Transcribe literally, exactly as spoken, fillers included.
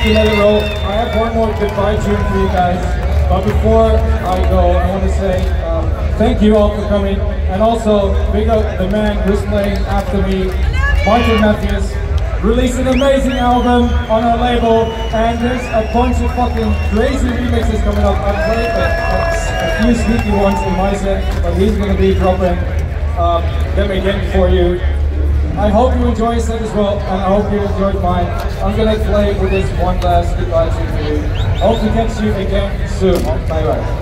to let it roll. I have one more goodbye tune for you guys. But before I go, I want to say um, thank you all for coming. And also, big up the man who's playing after me, Martin Matthews. Released an amazing album on our label. And there's a bunch of fucking crazy remixes coming up. I played a, a, a few sneaky ones in my set, but he's going to be dropping um, them again for you. I hope you enjoy his set as well, and I hope you enjoyed mine. I'm gonna play with this one last goodbye tune for you. Hope to catch you again soon. Bye bye.